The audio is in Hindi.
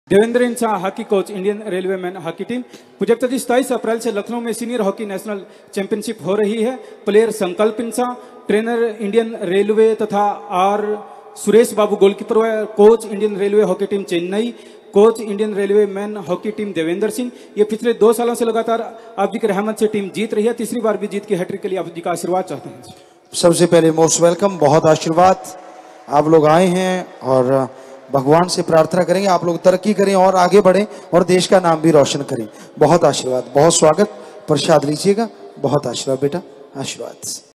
Devendra Insa hockey coach Indian Railway man hockey team. Project 27 अप्रैल से लखनऊ में सीनियर हॉकी नेशनल चैंपियनशिप हो रही है। Player Sankalp Insa, trainer Indian Railway तथा R Suresh Babu goalkeeper, coach Indian Railway hockey team Chennai, coach Indian Railway man hockey team Devendra Singh. ये पिछले 2 सालों से लगातार आप जी की रहमत से टीम जीत रही है। तीसरी बार भी जीत की हैट्रिक के लिए आप जी का आशीर्वाद चाहते हैं। सबसे पहले मोस्ट वेलकम, बहुत आशीर्वाद। आप लोग आए हैं और भगवान से प्रार्थना करेंगे आप लोग तरक्की करें और आगे बढ़ें और देश का नाम भी रोशन करें। बहुत आशीर्वाद, बहुत स्वागत। प्रसाद लीजिएगा। बहुत आशीर्वाद बेटा, आशीर्वाद।